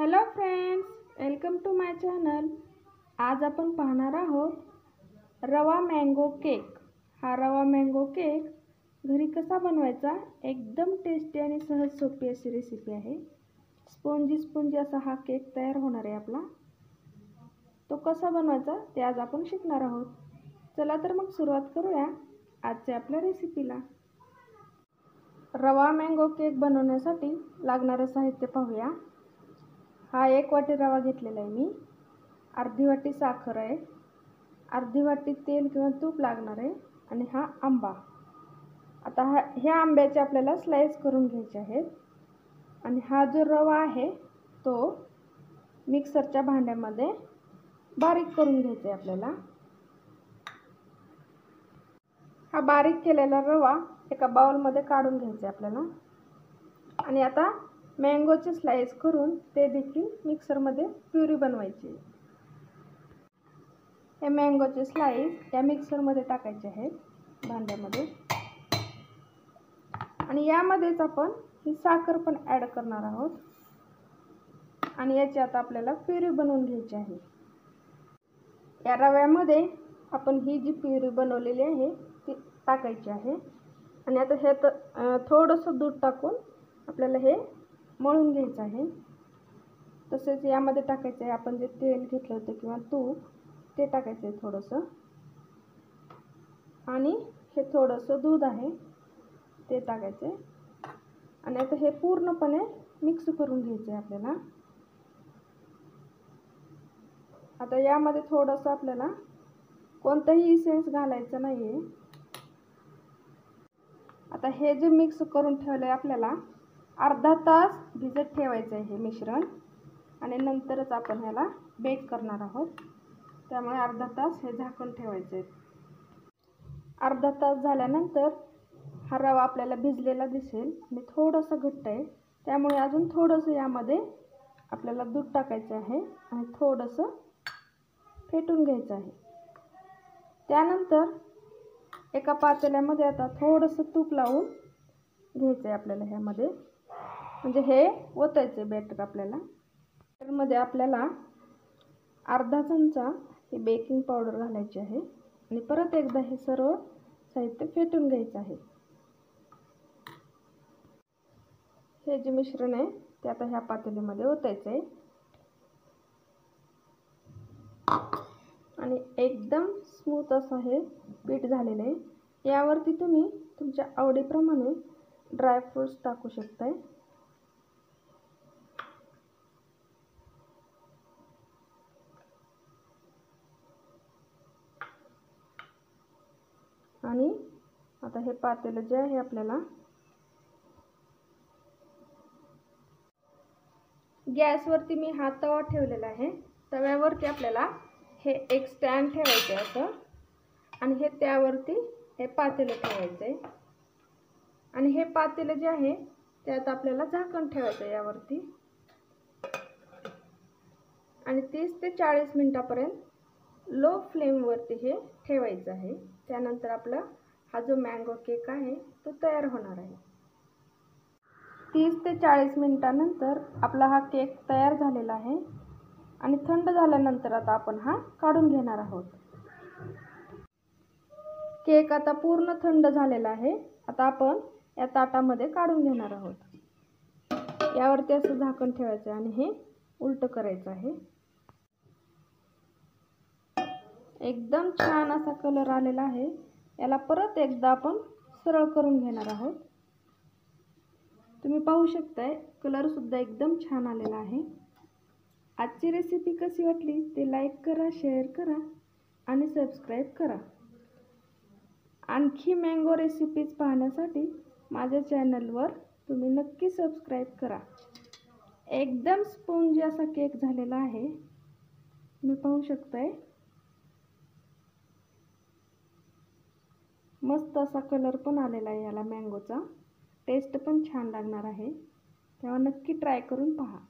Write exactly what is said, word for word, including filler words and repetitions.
Hello friends, welcome to my channel. आज आपण पाहणार आहोत रवा मँगो केक। हा रवा मँगो केक घरी कसा बनवायचा, एकदम टेस्टी आणि सहज सोपी अशी रेसिपी आहे। स्पॉन्जी स्पॉन्जी असा हा केक तयार होणार आहे आपला। तो कसा बनवायचा ते आज आपण शिकणार आहोत। चला तर मग सुरुवात करूया आजच्या आपल्या रेसिपीला। रवा मँगो केक बनवण्यासाठी लागणारे साहित्य पाहूया। हा एक वाटी रवा घेतलेला आहे मी, अर्धी वाटी साखर आहे, अर्धी वाटी तेल किंवा तूप लागणार आहे आणि हा आंबा। आता हा ह्या आंब्याचे आपल्याला स्लाइस करून घ्यायचे आहेत आणि हा जो रवा आहे तो मिक्सरच्या भांड्यामध्ये बारीक करून घ्यायचा आहे आपल्याला। हा बारीक केलेला रवा एका बाउलमध्ये काढून घ्यायचा आहे आपल्याला आणि आता मँगोचे स्लाइस करून ते देखील मिक्सरमध्ये प्युरी बनवायची। हे मँगोचे स्लाइस या मिक्सरमध्ये टाकायचे आहेत भांड्यामध्ये आणि यामध्येच आपण ही साखर पण ॲड करणार आहोत आणि याची आता आपल्याला प्युरी बनवून घ्यायची आहे। या रव्यामध्ये आपण ही जी प्युरी बनवलेली आहे ती टाकायची आहे आणि आता हे थोडंसं दूध टाकून आपल्याला हे मळून घ्यायचं आहे। तसेच यामध्ये टाकायचं आहे आपण जे तेल घेतलं होतं किंवा तूप ते टाकायचं आहे थोडंसं आणि हे थोडंसं दूध आहे ते टाकायचं आहे आणि आता हे पूर्णपणे मिक्स करून घ्यायचं आहे आपल्याला। आता यामध्ये थोडंसं आपल्याला कोणताही इसेन्स घालायचं नाही आहे। आता हे जे मिक्स करून ठेवलं आहे आपल्याला अर्धा तास भिजत ठेवायचं आहे हे मिश्रण आणि नंतरच आपण ह्याला बेक करणार आहोत, त्यामुळे अर्धा तास हे झाकून ठेवायचे आहे। अर्धा तास झाल्यानंतर हा रवा आपल्याला भिजलेला दिसेल आणि थोडंसं घट्ट आहे, त्यामुळे अजून थोडंसं यामध्ये आपल्याला दूध टाकायचं आहे आणि थोडंसं फेटून घ्यायचं आहे। त्यानंतर एका पातेल्यामध्ये आता थोडंसं तूप लावून घ्यायचं आहे आपल्याला ह्यामध्ये, म्हणजे हे ओतायचे बॅटर आपल्याला। बॅटरमध्ये आपल्याला अर्धा चमचा ही बेकिंग पावडर घालायची आहे आणि परत एकदा हे सर्व साहित्य फेटून घ्यायचं आहे। हे जे मिश्रण आहे ते आता ह्या पातेल्यामध्ये ओतायचं आहे आणि एकदम स्मूथ असं हे पीठ झालेलं आहे। यावरती तुम्ही तुमच्या आवडीप्रमाणे ड्रायफ्रूट्स टाकू शकताय। आणि आता हे पातेलं जे आहे आपल्याला गॅसवरती मी हा तवा ठेवलेला आहे। तव्यावरती आपल्याला हे एक स्टँड ठेवायचं आहे असं आणि हे त्यावरती हे पातेलं ठेवायचं आहे आणि हे पातेलं जे आहे त्यात आपल्याला झाकण ठेवायचं आहे यावरती आणि तीस ते चाळीस मिनिटापर्यंत लो फ्लेमवरती हे ठेवायचं आहे। त्यानंतर आपला हा जो मँगो केक आहे तो तयार होणार आहे। तीस ते चाळीस मिनिटानंतर आपला हा केक तयार झालेला आहे आणि थंड झाल्यानंतर आता आपण हा काढून घेणार आहोत। केक आता पूर्ण थंड झालेला आहे। आता आपण या ताटामध्ये काढून घेणार आहोत। यावरती असं झाकण ठेवायचं आणि हे उलट करायचं आहे। एकदम छान असा कलर आलेला आहे। याला परत एकदा आपण सरळ करून घेणार आहोत। तुम्ही पाहू शकताय कलर सुद्धा एकदम छान आलेला आहे। आजची रेसिपी कशी वाटली ते लाईक करा, शेअर करा आणि सबस्क्राईब करा। आणखी मँगो रेसिपीज पाहण्यासाठी माझ्या चॅनलवर तुम्ही नक्की सबस्क्राईब करा। एकदम स्पॉन्जी असा केक झालेला आहे, तुम्ही पाहू शकताय। मस्त असा कलर पण आलेला आहे याला मँगोचा, टेस्ट पण छान लागणार आहे, तेव्हा नक्की ट्राय करून पहा।